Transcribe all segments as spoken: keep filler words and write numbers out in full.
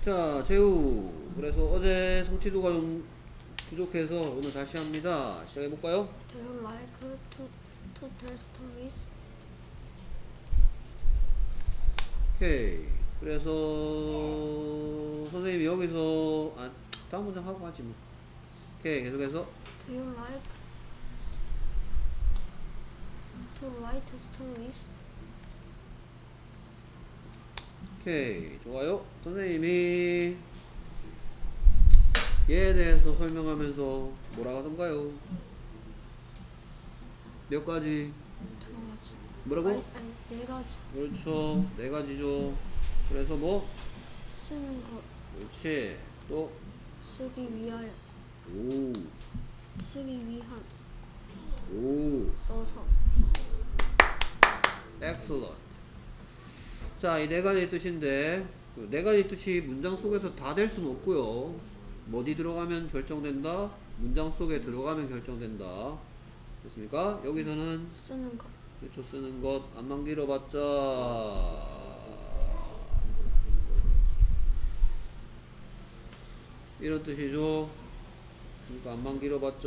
자, 재우. 그래서 어제 성취도가 좀 부족해서 오늘 다시 합니다. 시작해볼까요? Do you like to, to tell stories? 오케이. 그래서 선생님이 여기서 아, 다음 문장 하고 하지 뭐. 오케이. 계속해서 Do you like to write stories? 오케이. 좋아요. 선생님이 얘에 대해서 설명하면서 뭐라 하던가요? 몇 가지? 두 가지. 뭐라고? 아니, 아니, 네 가지. 그렇죠. 네 가지죠. 그래서 뭐? 쓰는 것, 그렇지. 또 쓰기 위하여, 오. 쓰기 위한, 오. 써서. excellent. 자, 이 네 가지 뜻인데 그 네 가지 뜻이 문장 속에서 다 될 수는 없고요. 뭐 어디 들어가면 결정된다? 문장 속에 들어가면 결정된다. 됐습니까? 여기서는 쓰는 것. 그렇죠. 쓰는 것 안만 길어봤자 이런 뜻이죠. 그러니까 안만 길어봤자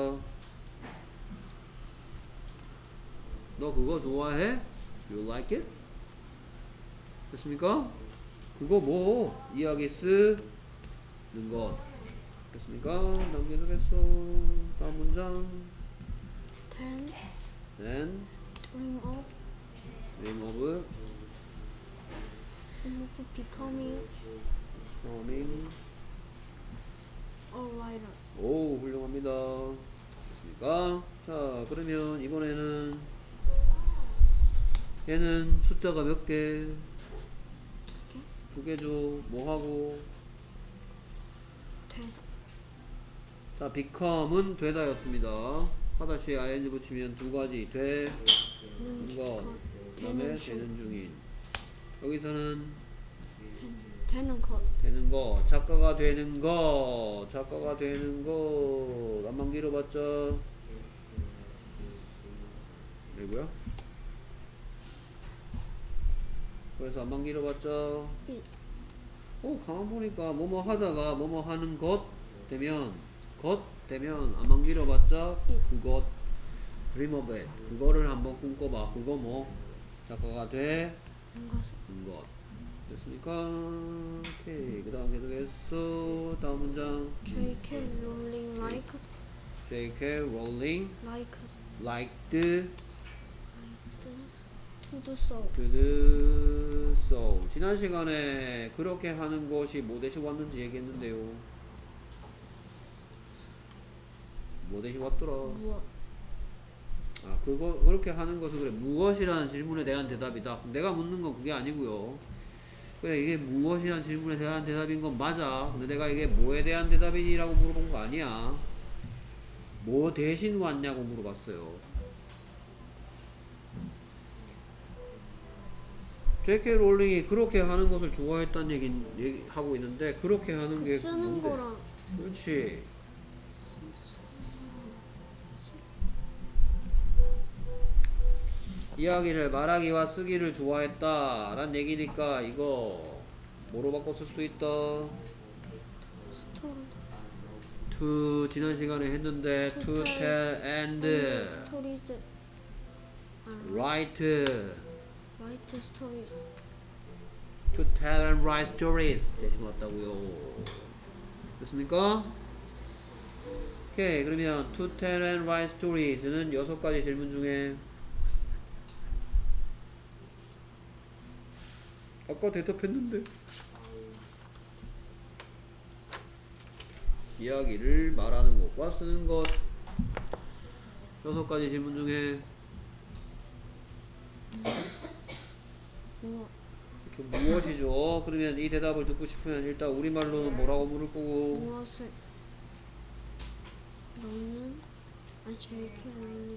너 그거 좋아해? You like it? 됐습니까? 그거 뭐 이야기 쓰는 것 됐습니까? 다음 계속했어. 다음 문장 Then then dream of, dream of of becoming becoming a writer. 오 훌륭합니다. 됐습니까? 자 그러면 이번에는 얘는 숫자가 몇 개? 두 개? 두 개죠. 뭐하고? 되다. 자 become은 되다였습니다. 하다시에 ing 붙이면 두 가지 되 는 거 것, 그 다음에 되는 중, 되는 중인 여기서는 되, 되는 것. 되는 거 작가가 되는 거 작가가 되는 거 안만 길어봤자 그리고요 그래서 안만 길어봤자 이, 어 가만 보니까 뭐뭐 하다가 뭐뭐 하는 것 되면 것 되면 안만 길어봤자 그것 dream of it 그거를 한번 꿈꿔봐. 그거 뭐 작가가 돼 는 것을. 것 됐습니까? 오케이 그 다음 계속해서 다음 문장 J K Rowling like J K Rowling like liked to to do so. do so 지난 시간에 그렇게 하는 것이 뭐 대신 왔는지 얘기했는데요. 뭐 대신 왔더라? 무엇? 아 그거 그렇게 하는 것은 그래 무엇이라는 질문에 대한 대답이다. 내가 묻는 건 그게 아니고요. 그래 이게 무엇이라는 질문에 대한 대답인 건 맞아. 근데 내가 이게 뭐에 대한 대답이라고 물어본 거 아니야. 뭐 대신 왔냐고 물어봤어요. 제이 케이 롤링이 그렇게 하는 것을 좋아했다는 얘기, 얘기 하고 있는데 그렇게 하는 그 게 쓰는 뭔데? 거랑 그렇지. 이야기를 말하기와 쓰기를 좋아했다 란 얘기니까 이거 뭐로 바꿔 쓸 수 있다? 스토리 to 지난 시간에 했는데 to tell and 스토리즈 write 라이트 스토리즈 to tell and write stories 대신 왔다고요. 됐습니까? 오케이 그러면 to tell and write stories는 여섯 가지 질문 중에 아까 대답했는데 이야기를 말하는 것과 쓰는 것 여섯 가지 질문 중에 무엇? 좀 무엇이죠? 그러면 이 대답을 듣고 싶으면 일단 우리말로는 뭐라고 물을 거고 무엇을 너는 아 J K 롤링이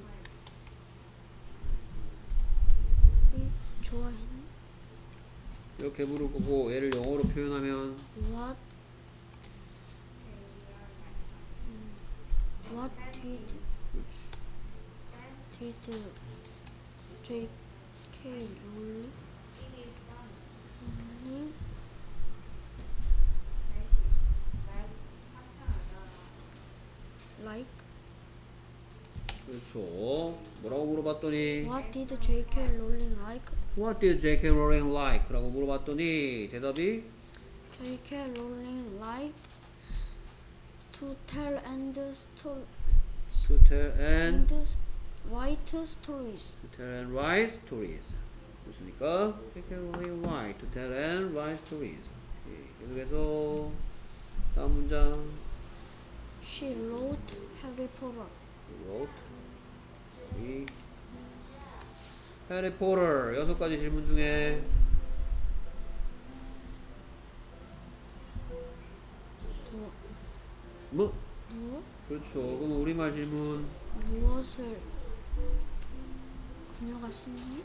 좋아했니? 이렇게 물을 거고 얘를 영어로 표현하면 What 음, What did did J K 롤링 롤링 like? 그렇죠. 뭐라고 물어봤더니 What did J K Rowling like? What did J K Rowling like? 라고 물어봤더니 대답이 J K Rowling liked to tell and sto- to tell and and s- write stories. to tell and write stories. 그렇습니까? J K Rowling like to tell and write stories. 예, 계속해서 다음 문장. She wrote Harry Potter. wrote 이 해리포터 여섯 가지 질문 중에 뭐, 뭐? 뭐? 그렇죠. 그럼 우리말 질문 무엇을 그녀가 쓰니?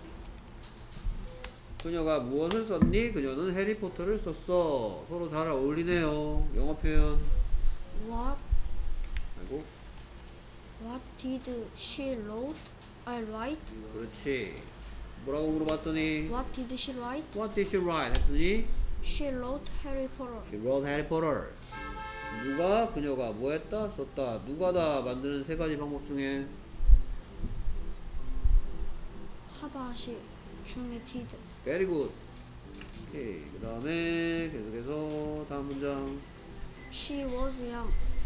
그녀가 무엇을 썼니? 그녀는 해리포터를 썼어. 서로 잘 어울리네요. 영어 표현 What 아이고 What did she wrote? I write. 그렇지. 뭐라고 물어봤더니 What did she write? What did she write? 했더니 She wrote Harry Potter. She wrote Harry Potter. 누가 그녀가 뭐 했다? 썼다. 누가 다 만드는 세 가지 방법 중에 하다시 중에 did. very good. 오케이. 그 다음에 계속해서 다음 문장. She was young.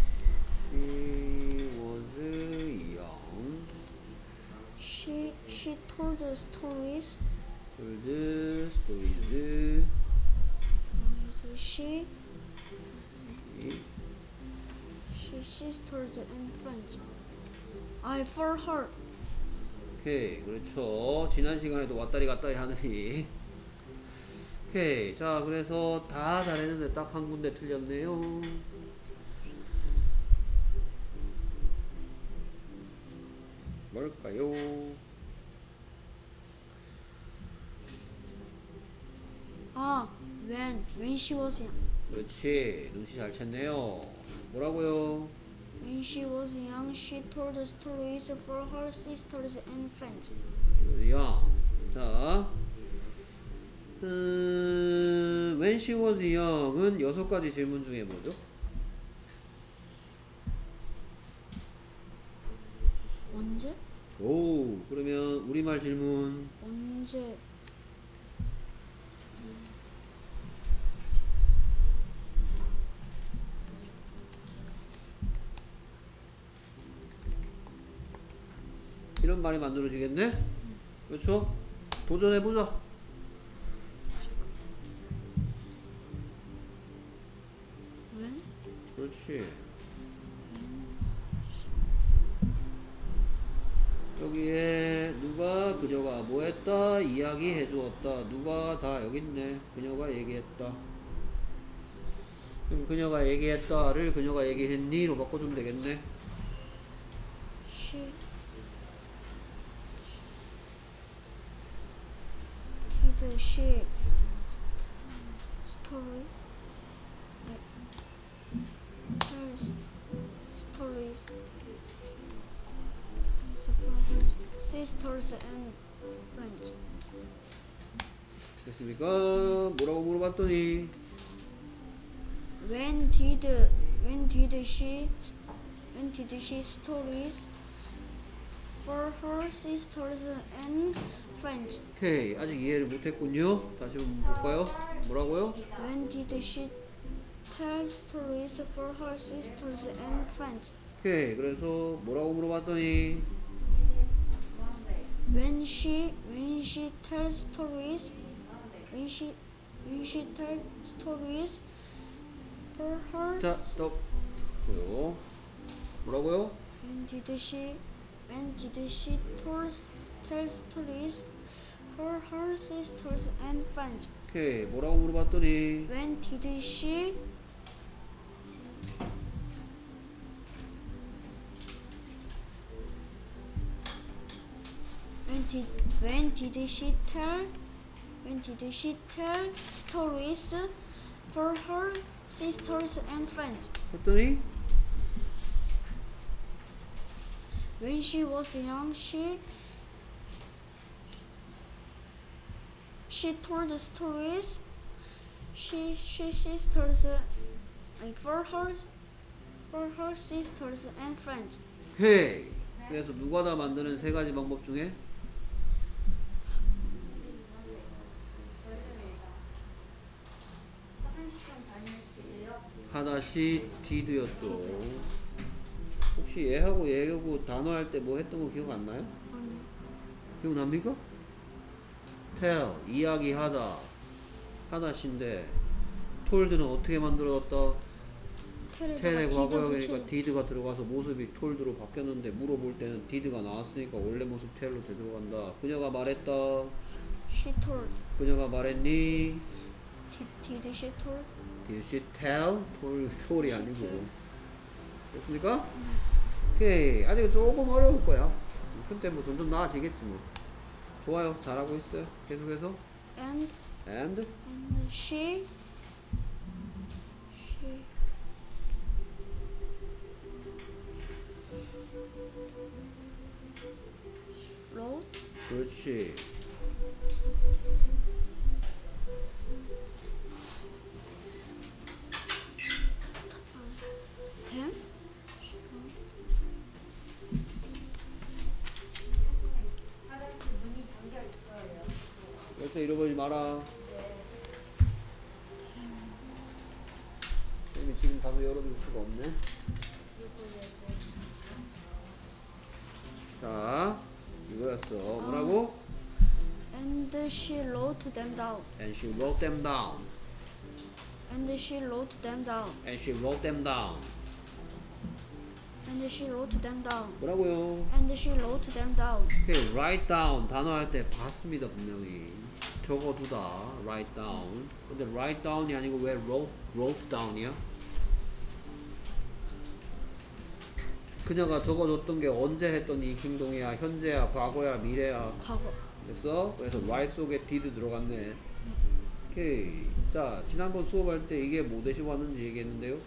She was young. She she told stories. told stories. She she sisters and friends. I for her. 오케이. 그렇죠. 지난 시간에도 왔다리 갔다리 하느니. 오케이. 자, 그래서 다 잘했는데 딱 한 군데 틀렸네요. 뭘까요? 아, when when she was young. 그렇지. 눈치 잘 챘네요. 뭐라고요? When she was young, she told stories for her sisters and friends. 야. 자. 음, when she was young은 여섯 가지 질문 중에 뭐죠? 언제? 오, 그러면 우리말 질문. 언제? 이런 말이 만들어지겠네? 그렇죠? 도전해보자. When? 그렇지. 여기에 누가 그녀가 뭐 했다 이야기해 주었다. 누가 다 여기 있네. 그녀가 얘기했다. 그럼 그녀가 얘기했다를 그녀가 얘기했니로 바꿔주면 되겠네. She did she story? Tell s- stories. So for her sisters and friends. 됐습니까? 뭐라고 물어봤더니 When did when did she when did she stories for her sisters and friends? 오케이. 아직 이해를 못했군요. 다시 한번 볼까요? 뭐라고요? When did she tell stories for her sisters and friends? 오케이. 그래서 뭐라고 물어봤더니 When she when she tells stories when she when she tell stories for her 자, 스톱. 고요. 뭐라고요? when did she when did she tell tell stories for her sisters and friends? 오케이. 뭐라고 물어봤더니 When did she when did when did she tell when did she tell stories for her sisters and friends? 했더니 When she was young, she she told stories. She she sisters uh, for her for her sisters and friends. 오케이. 그래서 누가 다 만드는 세 가지 방법 중에 하나씩 did였죠. 혹시 얘하고 얘하고 단어할 때 뭐 했던 거 기억 안 나요? 아니, 기억납니까? tell, 이야기하다. 하나씩인데 told는 어떻게 만들어졌다? 텔에다가 텔의 did 과거형이니까 붙여. did가 들어가서 모습이 told로 바뀌었는데 물어볼 때는 did가 나왔으니까 원래 모습 tell로 되돌아간다. 그녀가 말했다. She told. 그녀가 말했니? Did, did she told? Did she tell? told, told이 아니고. 됐습니까? 오케이. 아직 조금 어려울 거야. 근데 뭐 점점 나아지겠지 뭐. 좋아요. 잘하고 있어요. 계속해서. And And and she she wrote 그렇지. them. 화장실 문이 잠겨 있어요. 그래서 잃어버리지 마라. 쌤이 지금 가서 열어줄 수가 없네. 자, 이거였어. 뭐라고? And she wrote them down. And she wrote them down. And she wrote them down. And she wrote them down. And she wrote them down. 뭐라고요? And she wrote them down. 오케이, write down 단어 할 때 봤습니다 분명히. 적어두다, write down. 근데 write down이 아니고 왜 wrote, wrote down이야? 그녀가 적어줬던 게 언제 했던 이 행동이야? 현재야, 과거야, 미래야? 과거. 됐어? 그래서 write 속에 did 들어갔네. 오케이. 자, 지난번 수업할 때 이게 뭐 대신 왔는지 얘기했는데요.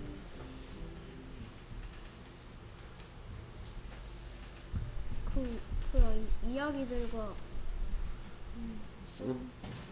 그, 그 이야기들과 음, 쓰, 음.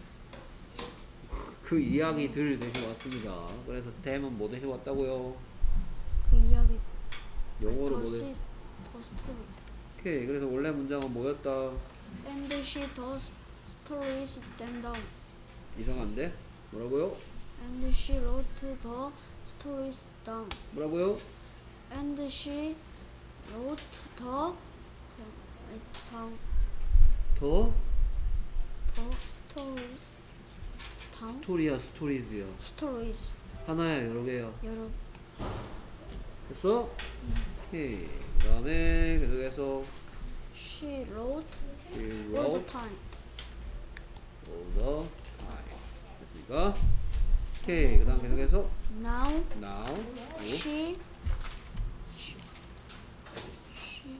그 이야기들 대신 왔습니다. 그래서 댐은 뭐 대신 왔다고요? 그 이야기 영어로 더 뭐 시, 대신? 더 스토리. 오케이. 그래서 원래 문장은 뭐였다? And she told stories them down. 이상한데? 뭐라고요? And she wrote the stories down. 뭐라고요? And she wrote the down 더 the stories down. 스토리야 스토리즈야. Stories. 하나야 여러 개야. 여러 됐어? 오케이. 그 다음에 계속해서 she wrote she all the wrote time. all the time. 됐습니까? 오케이. 그 다음 계속해서 Now now 굿. she she she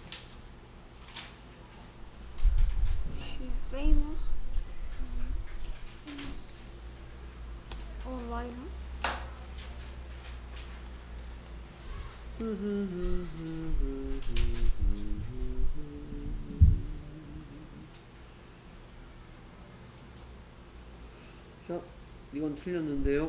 she famous famous or writer. 자, 이건 틀렸는데요.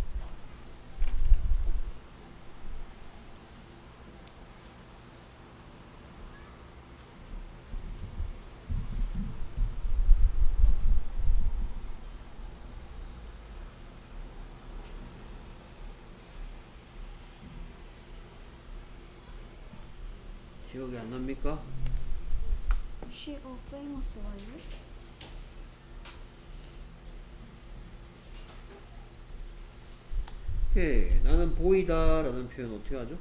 기억이 안 납니까? She a famous writer. 오케이. 나는 보이다 라는 표현 어떻게 하죠?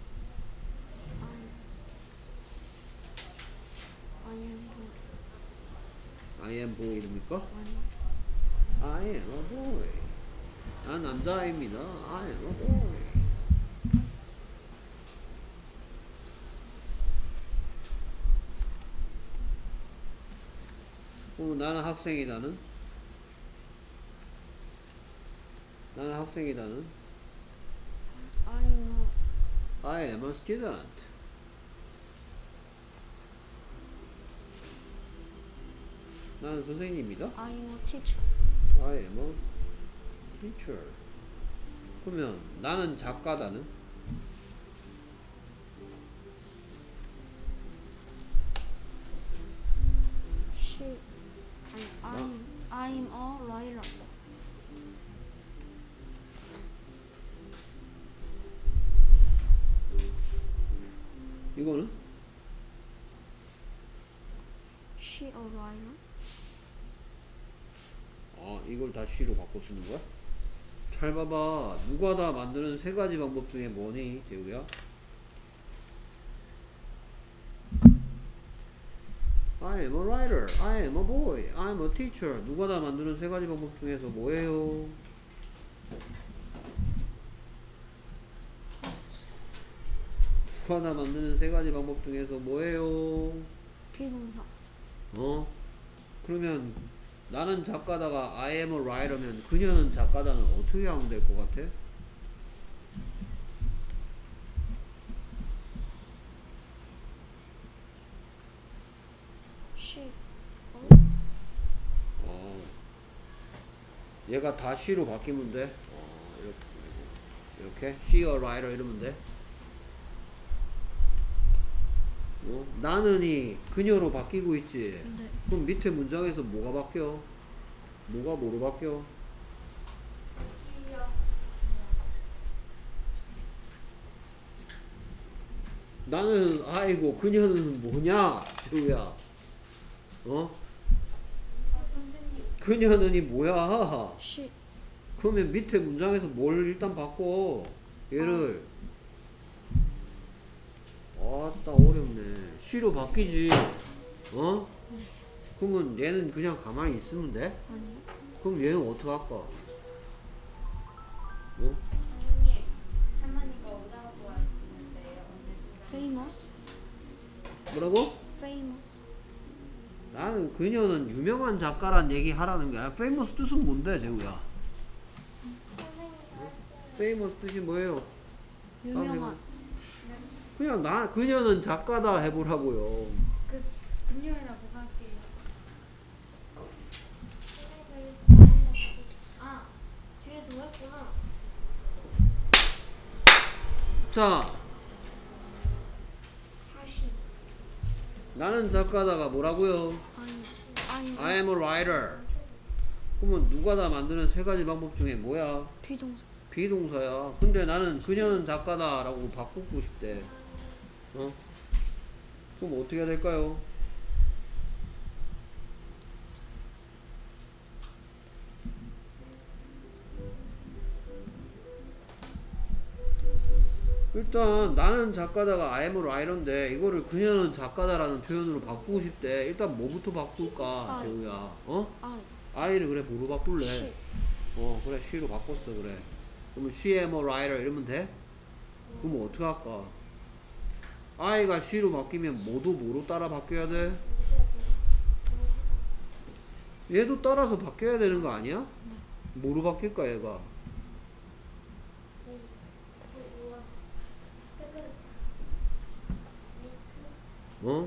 I I am boy. I am boy입니까? 아니 I am a boy. 난 남자입니다. I am a boy. 그럼 나는 학생이다는? 나는 학생이다는? I am I am a student. 나는 선생님입니다. I am a teacher. I am a teacher. 그러면 나는 작가다는? 이거는? She a writer? 아, 이걸 다 she로 바꿔 쓰는 거야? 잘 봐봐. 누가 다 만드는 세 가지 방법 중에 뭐니, 재우야? I am a writer. I am a boy. I am a teacher. 누가 다 만드는 세 가지 방법 중에서 뭐예요? 누가 다 만드는 세 가지 방법 중에서 뭐예요? 비동사. 어? 그러면 나는 작가다가 I am a writer면 그녀는 작가다는 어떻게 하면 될 것 같아? She. 어. 얘가 다 she로 바뀌면 돼. 어, 이렇게, 이렇게 she a writer 이러면 돼. 어? 나는이 그녀로 바뀌고 있지. 네. 그럼 밑에 문장에서 뭐가 바뀌어? 뭐가 뭐로 바뀌어? 기억. 나는 아이고 그녀는 뭐냐? 지우야. 어? 아, 선생님. 그녀는이 뭐야? She. 그러면 밑에 문장에서 뭘 일단 바꿔? 얘를 아따 어렵네. she로 바뀌지. 어? 그러면 얘는 그냥 가만히 있으면 돼? 아니요. 그럼 얘는 어떻게 할까? 어? 선생님. 할머니가 오라고 하시는데요. Famous. 뭐라고? Famous. 나는 그녀는 유명한 작가란 얘기 하라는 거야. famous 뜻은 뭔데, 재우야? famous 뜻이 뭐예요? 유명한. 그냥 나 그녀는 작가다 해보라고요. 그 금요일에 뭐 할게요? 아, 뒤에 들어왔구나. 자, 하시. 나는 작가다가 뭐라고요? 아니. 아니. I am a writer. 그러면 누가 다 만드는 세 가지 방법 중에 뭐야? 비동사. 비동사야. 근데 나는 그녀는 작가다라고 바꾸고 싶대. 어? 그럼 어떻게 해야 될까요? 일단 나는 작가다가 I am a writer인데 이거를 그녀는 작가다라는 표현으로 바꾸고 싶대. 일단 뭐부터 바꿀까, I. 재우야? 어? I. I를 그래 뭐로 바꿀래? She. 어 그래 she로 바꿨어. 그래 그러면 she am a writer 이러면 돼? 그럼 어떻게 할까? I가 she로 바뀌면 뭐도 뭐로 따라 바뀌어야 돼? 얘도 따라서 바뀌어야 되는 거 아니야? 뭐로 바뀔까 얘가? 어?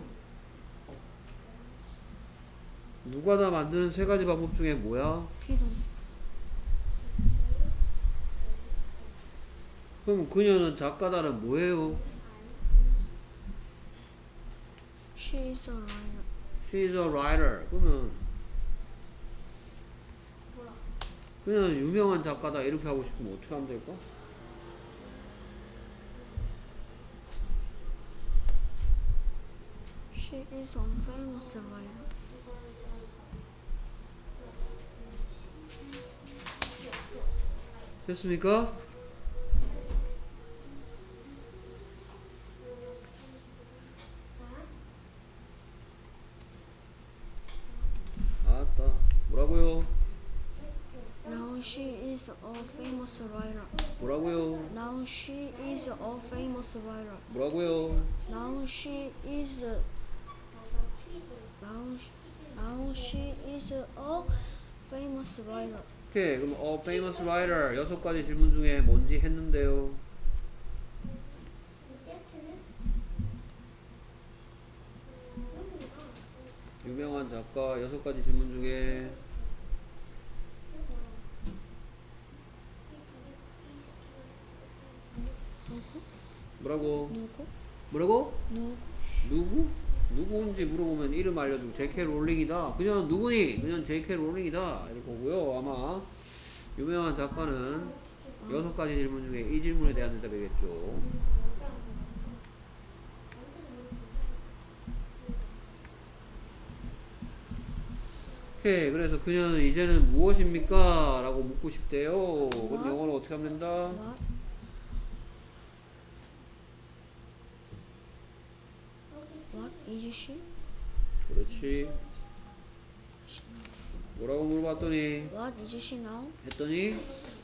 누가 다 만드는 세 가지 방법 중에 뭐야? 비동사. 그럼 그녀는 작가다는 뭐예요? She is a writer. She is a writer. 그러면 그녀는 유명한 작가다 이렇게 하고 싶으면 어떻게 하면 될까? She is a famous writer. 됐습니까? 아따 뭐라고요? Now she is a famous writer. 뭐라고요? Now she is a famous writer. 뭐라고요? Now she is a now she, now she is a famous writer. 오케이 그럼 어 famous writer 여섯 가지 질문 중에 뭔지 했는데요. 유명한 작가 여섯 가지 질문 중에 누구? 뭐라고? 누구? 뭐라고? 누구? 누구? 누구인지 물어보면 이름 알려주고 제이케이 롤링이다. 그녀는 누구니? 그녀는 제이케이 롤링이다. 이럴 거고요. 아마 유명한 작가는 여섯 가지 질문 중에 이 질문에 대한 대답이겠죠. 오케이. 그래서 그녀는 이제는 무엇입니까? 라고 묻고 싶대요. 그럼 What? 영어로 어떻게 하면 된다? What? What is she? 그렇지. 뭐라고 물어봤더니 What is she now? 했더니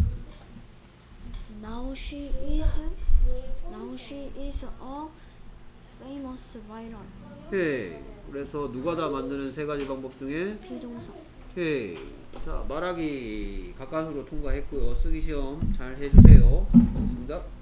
Now she is now she is a famous writer. 오케이. 그래서 누가 다 만드는 세 가지 방법 중에 비동사. 오케이. 자, 말하기 가까스로 통과했고요. 쓰기 시험 잘 해주세요. 고맙습니다.